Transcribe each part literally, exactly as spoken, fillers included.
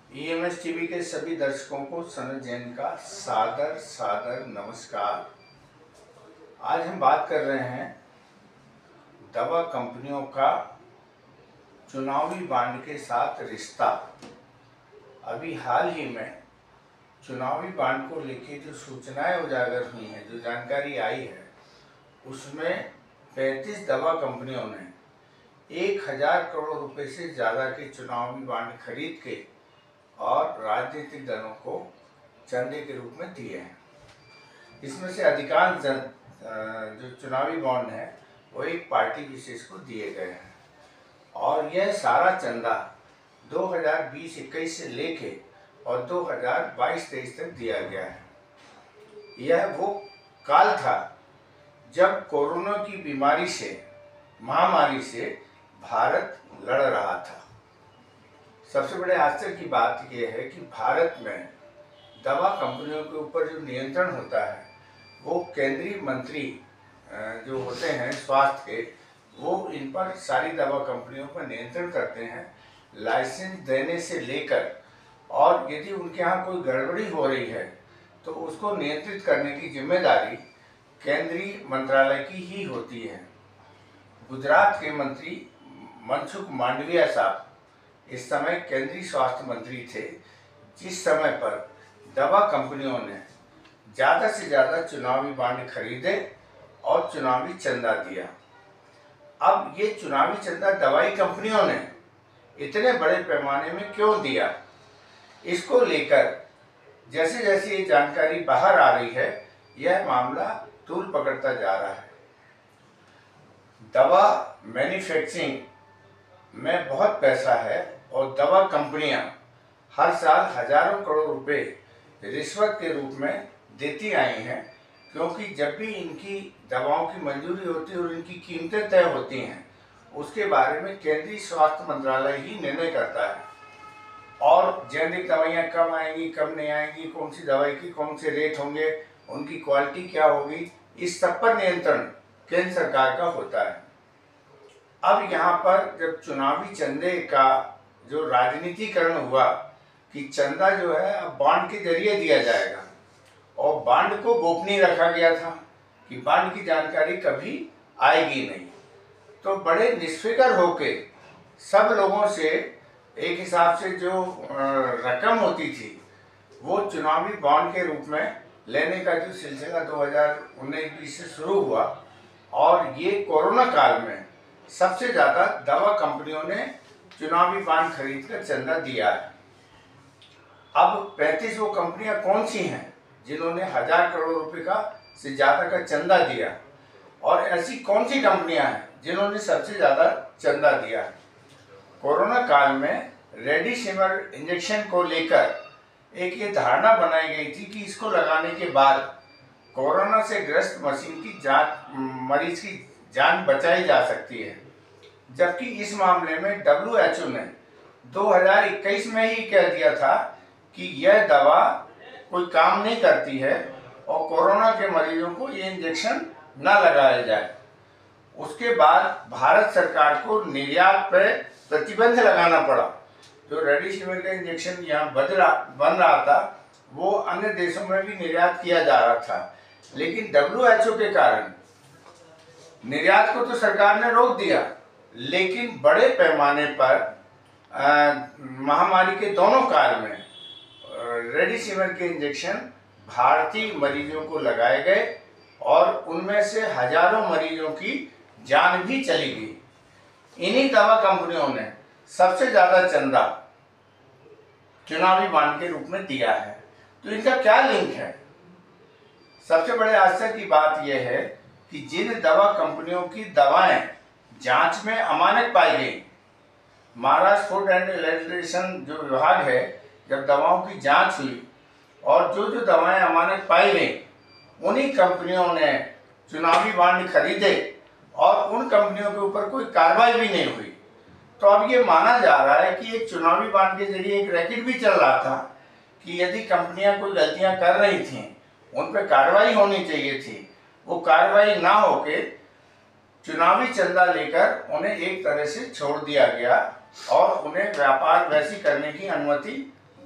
EMS TV के सभी दर्शकों को सनत जैन का सादर सादर नमस्कार। आज हम बात कर रहे हैं दवा कंपनियों का चुनावी बांड के साथ रिश्ता। अभी हाल ही में चुनावी बांड को लेकर जो सूचनाएं उजागर हुई हैं, जो जानकारी आई है, उसमें पैंतीस दवा कंपनियों ने एक हजार करोड़ रुपए से ज़्यादा के चुनावी बांड खरीद के और राजनीतिक दलों को चंदे के रूप में दिए हैं। इसमें से अधिकांश जन जो चुनावी बॉन्ड है वो एक पार्टी विशेष को दिए गए हैं और यह सारा चंदा दो हज़ार बीस इक्कीस से लेके और दो हज़ार बाईस तेईस तक दिया गया है। यह वो काल था जब कोरोना की बीमारी से, महामारी से भारत लड़ रहा था। सबसे बड़े आश्चर्य की बात यह है कि भारत में दवा कंपनियों के ऊपर जो नियंत्रण होता है वो केंद्रीय मंत्री जो होते हैं स्वास्थ्य के, वो इन पर सारी दवा कंपनियों पर नियंत्रण करते हैं, लाइसेंस देने से लेकर, और यदि उनके यहाँ कोई गड़बड़ी हो रही है तो उसको नियंत्रित करने की जिम्मेदारी केंद्रीय मंत्रालय की ही होती है। गुजरात के मंत्री मनसुख मांडविया साहब इस समय केंद्रीय स्वास्थ्य मंत्री थे, जिस समय पर दवा कंपनियों ने ज़्यादा से ज़्यादा चुनावी बांड खरीदे और चुनावी चंदा दिया। अब ये चुनावी चंदा दवाई कंपनियों ने इतने बड़े पैमाने में क्यों दिया, इसको लेकर जैसे जैसे ये जानकारी बाहर आ रही है, यह मामला तूल पकड़ता जा रहा है। दवा मैन्युफैक्चरिंग में बहुत पैसा है और दवा कंपनियां हर साल हजारों करोड़ रुपए रिश्वत के रूप में देती आई हैं, क्योंकि जब भी इनकी दवाओं की मंजूरी होती है और इनकी कीमतें तय होती हैं, उसके बारे में केंद्रीय स्वास्थ्य मंत्रालय ही निर्णय करता है। और जेनेरिक दवाइयाँ कब आएंगी, कब नहीं आएंगी, कौन सी दवाई की कौन से रेट होंगे, उनकी क्वालिटी क्या होगी, इस सब पर नियंत्रण केंद्र सरकार का होता है। अब यहाँ पर जब चुनावी चंदे का जो राजनीतिकरण हुआ कि चंदा जो है अब बॉन्ड के जरिए दिया जाएगा, और बॉन्ड को गोपनीय रखा गया था कि बॉन्ड की जानकारी कभी आएगी नहीं, तो बड़े निष्फिक्र होके सब लोगों से एक हिसाब से जो रकम होती थी वो चुनावी बॉन्ड के रूप में लेने का जो सिलसिला दो हज़ार उन्नीस बीस से शुरू हुआ, और ये कोरोना काल में सबसे ज़्यादा दवा कंपनियों ने चुनावी बांड खरीद कर चंदा दिया है। अब पैंतीस वो कंपनियां कौन सी हैं जिन्होंने हजार करोड़ रुपए का से ज़्यादा का चंदा दिया, और ऐसी कौन सी कंपनियां हैं जिन्होंने सबसे ज़्यादा चंदा दिया है। कोरोना काल में रेमडेसिविर इंजेक्शन को लेकर एक ये धारणा बनाई गई थी कि इसको लगाने के बाद कोरोना से ग्रस्त मशीन की जान मरीज की जान बचाई जा सकती है, जबकि इस मामले में डब्ल्यू एच ओ ने दो हज़ार इक्कीस में ही कह दिया था कि यह दवा कोई काम नहीं करती है और कोरोना के मरीजों को ये इंजेक्शन न लगाया जाए। उसके बाद भारत सरकार को निर्यात पर प्रतिबंध लगाना पड़ा। जो रेमडेसिविर का इंजेक्शन यहाँ बन रहा बन रहा था वो अन्य देशों में भी निर्यात किया जा रहा था, लेकिन डब्ल्यू एच ओ के कारण निर्यात को तो सरकार ने रोक दिया, लेकिन बड़े पैमाने पर महामारी के दोनों काल में रेमडेसिविर के इंजेक्शन भारतीय मरीजों को लगाए गए और उनमें से हजारों मरीजों की जान भी चली गई। इन्हीं दवा कंपनियों ने सबसे ज़्यादा चंदा चुनावी बांड के रूप में दिया है। तो इनका क्या लिंक है? सबसे बड़े आश्चर्य की बात यह है कि जिन दवा कंपनियों की दवाएं जांच में अमानक पाई गई, महाराष्ट्र फूड एंड एडमिनिस्ट्रेशन जो विभाग है, जब दवाओं की जांच हुई और जो जो दवाएं अमानक पाई गई, उन्हीं कंपनियों ने चुनावी बांड खरीदे और उन कंपनियों के ऊपर कोई कार्रवाई भी नहीं हुई। तो अब ये माना जा रहा है कि एक चुनावी बांड के जरिए एक रैकेट भी चल रहा था कि यदि कंपनियां कोई गलतियां कर रही थीं, उन पर कार्रवाई होनी चाहिए थी। वो कार्रवाई ना होके चुनावी चंदा लेकर उन्हें एक तरह से छोड़ दिया गया और उन्हें व्यापार वैसी करने की अनुमति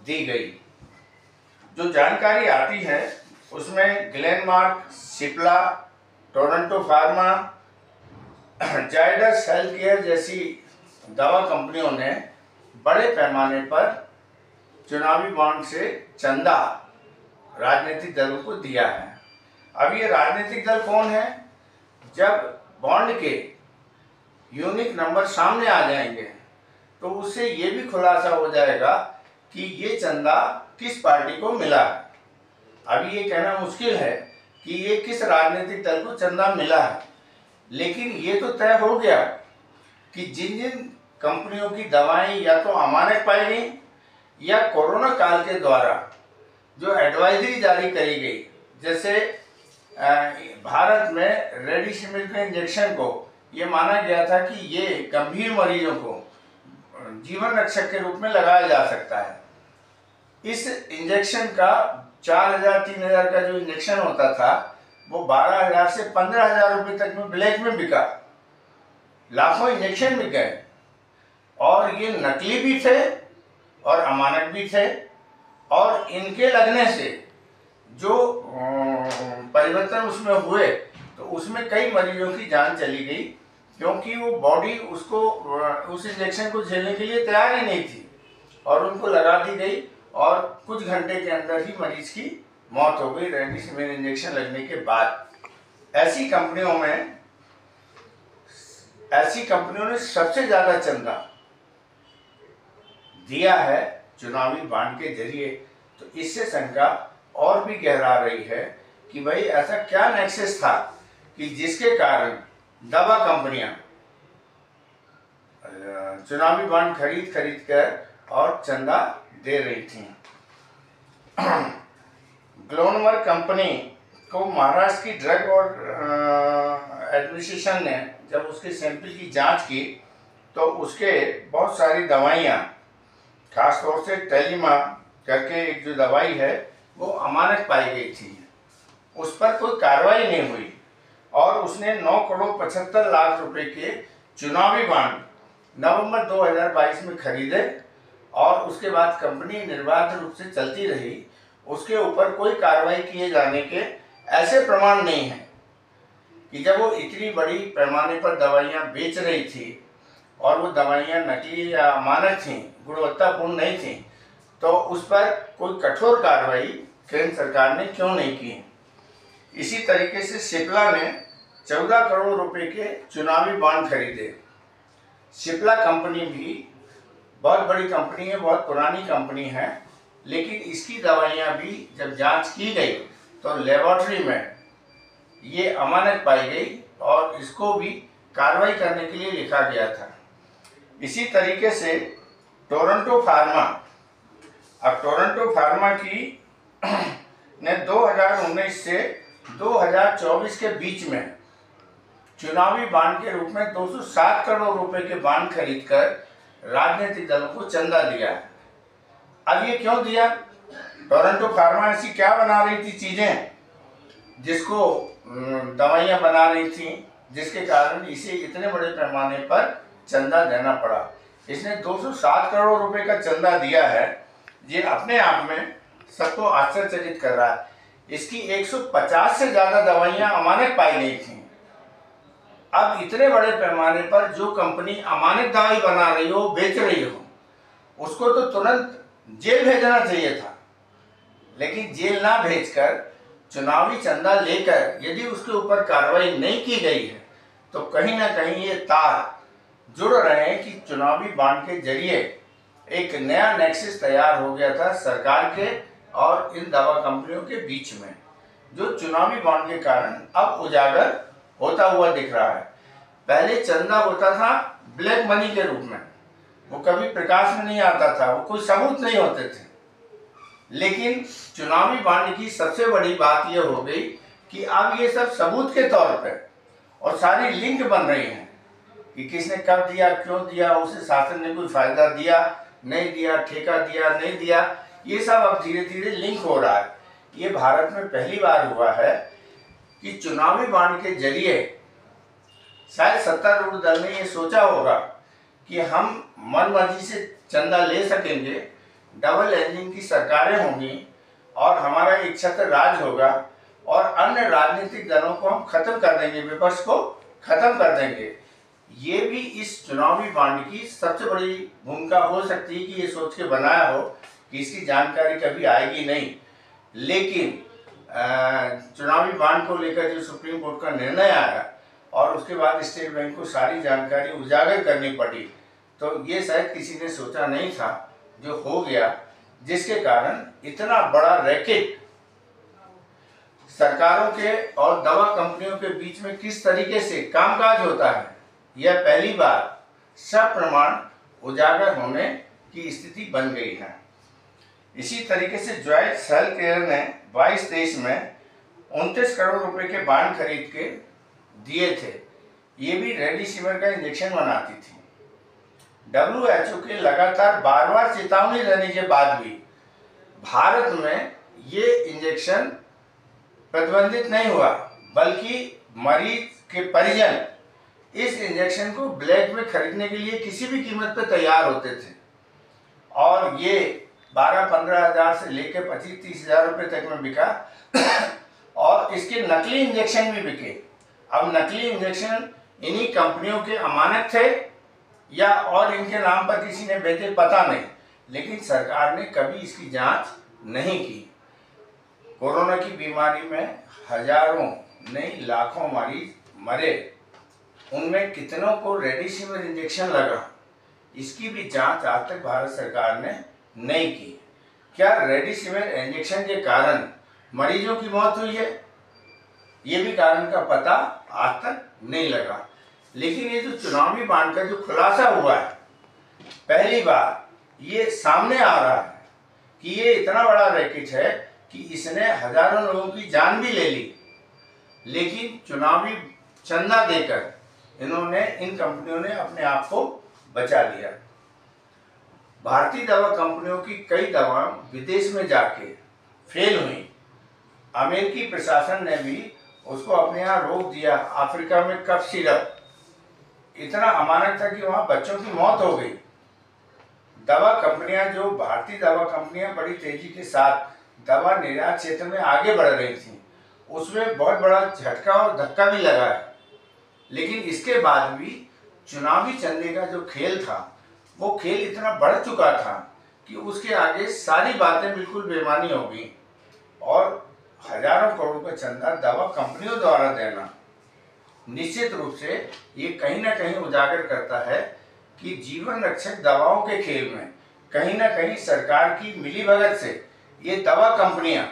दी गई। जो जानकारी आती है उसमें ग्लेनमार्क, सिप्ला, टोरंटो फार्मा, जायडस हेल्थ केयर जैसी दवा कंपनियों ने बड़े पैमाने पर चुनावी बॉन्ड से चंदा राजनीतिक दलों को दिया है। अब ये राजनीतिक दल कौन है? जब बॉन्ड के यूनिक नंबर सामने आ जाएंगे तो उससे ये भी खुलासा हो जाएगा कि ये चंदा किस पार्टी को मिला है। अभी ये कहना मुश्किल है कि ये किस राजनीतिक दल को चंदा मिला है, लेकिन ये तो तय हो गया कि जिन जिन कंपनियों की दवाएं या तो अमानक पाई गई या कोरोना काल के द्वारा जो एडवाइजरी जारी करी गई, जैसे भारत में रेमडेसिविर के इंजेक्शन को ये माना गया था कि ये गंभीर मरीजों को जीवन रक्षक के रूप में लगाया जा सकता है। इस इंजेक्शन का चार हजार तीन हजार का जो इंजेक्शन होता था वो बारह हजार से पंद्रह हजार रुपये तक में ब्लैक में बिका। लाखों इंजेक्शन बिक गए और ये नकली भी थे और अमानक भी थे, और इनके लगने से जो परिवर्तन उसमें हुए तो उसमें कई मरीजों की जान चली गई, क्योंकि वो बॉडी उसको उस इंजेक्शन को झेलने के लिए तैयार ही नहीं थी और उनको लगा दी गई और कुछ घंटे के अंदर ही मरीज की मौत हो गई रेमडेसिविर इंजेक्शन लगने के बाद। ऐसी कंपनियों में ऐसी कंपनियों ने सबसे ज़्यादा चंदा दिया है चुनावी बॉन्ड के जरिए। तो इससे शंका और भी गहरा रही है कि भाई ऐसा क्या नेक्सस था कि जिसके कारण दवा कंपनियां चुनावी बॉन्ड खरीद खरीद कर और चंदा दे रही थी। ग्लेनमार्क कंपनी को महाराष्ट्र की ड्रग और एडमिनिस्ट्रेशन ने जब उसके सैंपल की जांच की तो उसके बहुत सारी दवाइयाँ, खासतौर से टेलीमा करके एक जो दवाई है वो अमानक पाई गई थी। उस पर कोई कार्रवाई नहीं हुई और उसने नौ करोड़ पचहत्तर लाख रुपए के चुनावी बॉन्ड नवंबर दो हज़ार बाईस में खरीदे और उसके बाद कंपनी निर्बाध रूप से चलती रही। उसके ऊपर कोई कार्रवाई किए जाने के ऐसे प्रमाण नहीं हैं कि जब वो इतनी बड़ी पैमाने पर दवाइयाँ बेच रही थी और वो दवाइयाँ नकली या अमानक थीं, गुणवत्तापूर्ण नहीं थीं, तो उस पर कोई कठोर कार्रवाई केंद्र सरकार ने क्यों नहीं की। इसी तरीके से सिप्ला ने चौदह करोड़ रुपए के चुनावी बॉन्ड खरीदे। सिप्ला कंपनी भी बहुत बड़ी कंपनी है, बहुत पुरानी कंपनी है, लेकिन इसकी दवाइयाँ भी जब जांच की गई तो लेबोरेटरी में ये अमानक पाई गई और इसको भी कार्रवाई करने के लिए लिखा गया था। इसी तरीके से टोरंटो फार्मा, अब टोरंटो फार्मा की ने दो हज़ार उन्नीस से दो हज़ार चौबीस के बीच में चुनावी बॉन्ड के रूप में दो सौ सात करोड़ रुपए के बॉन्ड खरीदकर राजनीतिक दलों को चंदा दिया है। अब ये क्यों दिया? टोरंटो फार्मा ऐसी क्या बना रही थी चीज़ें जिसको दवाइयाँ बना रही थी जिसके कारण इसे इतने बड़े पैमाने पर चंदा देना पड़ा। इसने दो सौ सात करोड़ रुपए का चंदा दिया है, ये अपने आप में सबको आश्चर्यचकित कर रहा है। इसकी एक सौ पचास से ज़्यादा दवाइयाँ अमानक पाई गई थी। अब इतने बड़े पैमाने पर जो कंपनी अमानक दवाई बना रही हो, बेच रही हो, उसको तो तुरंत जेल भेजना चाहिए था, लेकिन जेल ना भेजकर चुनावी चंदा लेकर यदि उसके ऊपर कार्रवाई नहीं की गई है तो कहीं ना कहीं ये तार जुड़ रहे हैं कि चुनावी बॉन्ड के जरिए एक नया नेक्सस तैयार हो गया था सरकार के और इन दवा कंपनियों के बीच में, जो चुनावी बॉन्ड के कारण अब उजागर होता हुआ दिख रहा है। पहले चंदा होता था ब्लैक मनी के रूप में, वो कभी प्रकाश में नहीं आता था, वो कोई सबूत नहीं होते थे। लेकिन चुनावी बॉन्ड की सबसे बड़ी बात यह हो गई कि अब ये सब सबूत के तौर पर और सारी लिंक बन रही हैं कि किसने कब दिया, क्यों दिया, उसे शासन ने कोई फायदा दिया, नहीं दिया, ठेका दिया, नहीं दिया, ये सब अब धीरे धीरे लिंक हो रहा है। ये भारत में पहली बार हुआ है कि चुनावी बॉन्ड के जरिए शायद सत्तारूढ़ दल ने ये सोचा होगा कि हम मन मर्जी से चंदा ले सकेंगे, डबल इंजन की सरकारें होंगी और हमारा एक छत्र राज होगा और अन्य राजनीतिक दलों को हम खत्म कर देंगे, विपक्ष को खत्म कर देंगे। ये भी इस चुनावी बांड की सबसे बड़ी भूमिका हो सकती है कि ये सोच के बनाया हो कि इसकी जानकारी कभी आएगी नहीं। लेकिन चुनावी बांड को लेकर जो सुप्रीम कोर्ट का निर्णय आया और उसके बाद स्टेट बैंक को सारी जानकारी उजागर करनी पड़ी, तो ये शायद किसी ने सोचा नहीं था जो हो गया, जिसके कारण इतना बड़ा रैकेट सरकारों के और दवा कंपनियों के बीच में किस तरीके से कामकाज होता है, यह पहली बार सब प्रमाण उजागर होने की स्थिति बन गई है। इसी तरीके से जॉइंट हेल्थ केयर ने बाईस तेईस में उनतीस करोड़ रुपए के बांड खरीद के दिए थे। ये भी रेमडेसिविर का इंजेक्शन बनाती थी। डब्ल्यू एच ओ के लगातार बार बार चेतावनी देने के बाद भी भारत में ये इंजेक्शन प्रतिबंधित नहीं हुआ, बल्कि मरीज के परिजन इस इंजेक्शन को ब्लैक में खरीदने के लिए किसी भी कीमत पर तैयार होते थे और ये बारह पंद्रह हजार से लेकर पच्चीस तीस हजार रुपये तक में बिका और इसके नकली इंजेक्शन भी बिके। अब नकली इंजेक्शन इन्हीं कंपनियों के अमानत थे या और इनके नाम पर किसी ने बेचे, पता नहीं, लेकिन सरकार ने कभी इसकी जांच नहीं की। कोरोना की बीमारी में हजारों नहीं लाखों मरीज मरे, उनमें कितनों को रेमडेसिविर इंजेक्शन लगा, इसकी भी जांच आज तक भारत सरकार ने नहीं की। क्या रेमडेसिविर इंजेक्शन के कारण मरीजों की मौत हुई है? ये भी कारण का पता आज तक नहीं लगा। लेकिन ये जो चुनावी बांड का जो खुलासा हुआ है, पहली बार ये सामने आ रहा है कि ये इतना बड़ा रैकेट है कि इसने हजारों लोगों की जान भी ले ली, लेकिन चुनावी चंदा देकर इन्होंने इन कंपनियों ने अपने आप को बचा लिया। भारतीय दवा कंपनियों की कई दवाएं विदेश में जाके फेल हुई। अमेरिकी प्रशासन ने भी उसको अपने यहाँ रोक दिया। अफ्रीका में कफ सिरप इतना अमानक था कि वहाँ बच्चों की मौत हो गई। दवा कंपनियां, जो भारतीय दवा कंपनियां बड़ी तेजी के साथ दवा निर्यात क्षेत्र में आगे बढ़ रही थी, उसमें बहुत बड़ा झटका और धक्का भी लगा है। लेकिन इसके बाद भी चुनावी चंदे का जो खेल था, वो खेल इतना बढ़ चुका था कि उसके आगे सारी बातें बिल्कुल बेमानी हो गई और हजारों करोड़ का चंदा दवा कंपनियों द्वारा देना निश्चित रूप से ये कहीं ना कहीं उजागर करता है कि जीवन रक्षक दवाओं के खेल में कहीं ना कहीं सरकार की मिलीभगत से ये दवा कंपनियां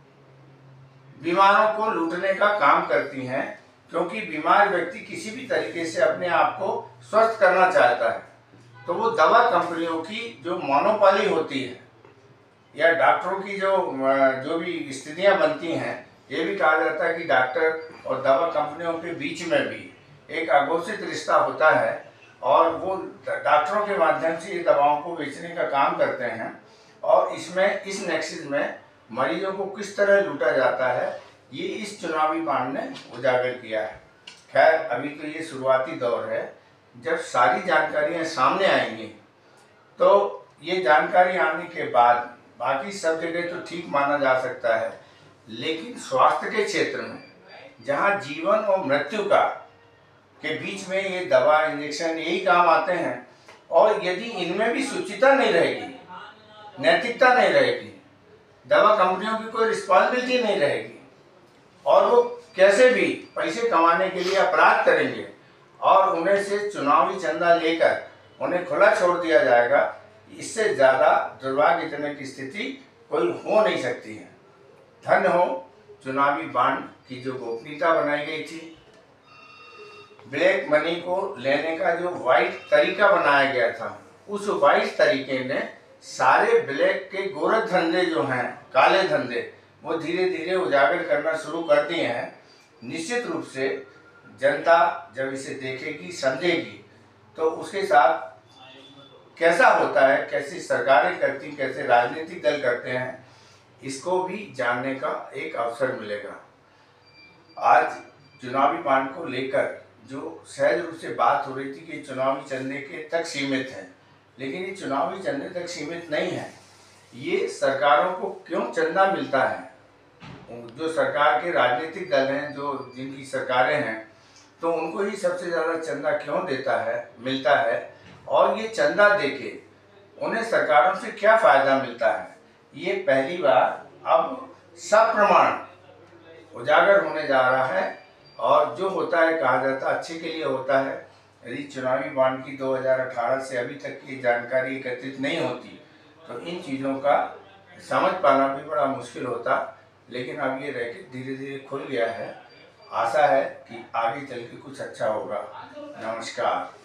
बीमारों को लूटने का काम करती हैं, क्योंकि बीमार व्यक्ति किसी भी तरीके से अपने आप को स्वस्थ करना चाहता है, तो वो दवा कंपनियों की जो मोनोपोली होती है या डॉक्टरों की जो जो भी स्थितियां बनती हैं, ये भी कहा जाता है कि डॉक्टर और दवा कंपनियों के बीच में भी एक अघोषित रिश्ता होता है और वो डॉक्टरों के माध्यम से ये दवाओं को बेचने का काम करते हैं और इसमें इस नेक्सस में मरीजों को किस तरह लूटा जाता है, ये इस चुनावी बांड ने उजागर किया है। खैर, अभी तो ये शुरुआती दौर है। जब सारी जानकारियां सामने आएंगी तो ये जानकारी आने के बाद बाकी सब जगह तो ठीक माना जा सकता है, लेकिन स्वास्थ्य के क्षेत्र में जहां जीवन और मृत्यु का के बीच में ये दवा इंजेक्शन यही काम आते हैं, और यदि इनमें भी शुचिता नहीं रहेगी, नैतिकता नहीं रहेगी, दवा कंपनियों की कोई रिस्पॉन्सिबिलिटी नहीं रहेगी और वो कैसे भी पैसे कमाने के लिए अपराध करेंगे और उन्हें से चुनावी चंदा लेकर उन्हें खुला छोड़ दिया जाएगा, इससे ज़्यादा दुर्भाग्यजनक की स्थिति कोई हो नहीं सकती है। धन्य हो चुनावी बांड की जो गोपनीयता बनाई गई थी, ब्लैक मनी को लेने का जो वाइट तरीका बनाया गया था, उस वाइट तरीके ने सारे ब्लैक के गोरख धंधे जो हैं, काले धंधे, वो धीरे धीरे उजागर करना शुरू कर दिए हैं। निश्चित रूप से जनता जब इसे देखेगी, समझेगी, तो उसके साथ कैसा होता है, कैसी सरकारें करती, कैसे राजनीतिक दल करते हैं, इसको भी जानने का एक अवसर मिलेगा। आज चुनावी बांड को लेकर जो सहज रूप से बात हो रही थी कि चुनावी चंदे के तक सीमित है, लेकिन ये चुनावी चंदे तक सीमित नहीं है। ये सरकारों को क्यों चंदा मिलता है? जो सरकार के राजनीतिक दल हैं, जो जिनकी सरकारें हैं, तो उनको ही सबसे ज़्यादा चंदा क्यों देता है मिलता है, और ये चंदा देके उन्हें सरकारों से क्या फ़ायदा मिलता है, ये पहली बार अब सप्रमाण उजागर होने जा रहा है। और जो होता है, कहा जाता है, अच्छे के लिए होता है। यदि चुनावी बॉन्ड की दो हज़ार अठारह से अभी तक की जानकारी एकत्रित नहीं होती तो इन चीज़ों का समझ पाना भी बड़ा मुश्किल होता, लेकिन अब ये रैकेट धीरे धीरे खुल गया है। आशा है कि आगे चल के कुछ अच्छा होगा। नमस्कार।